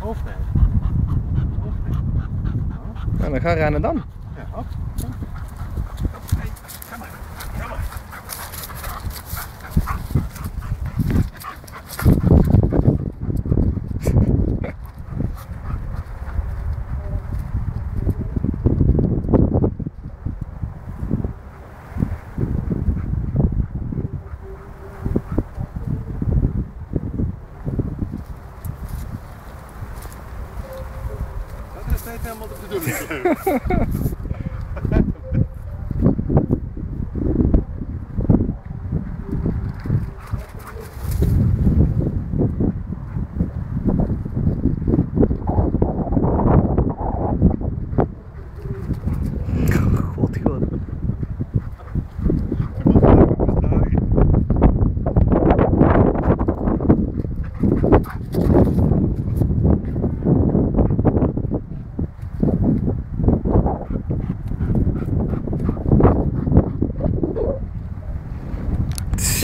Hoofdnemen. Nou, dan ga rennen dan. Ja, hop. Hey, ga maar. Ga maar. Dat is niet helemaal de bedoeling.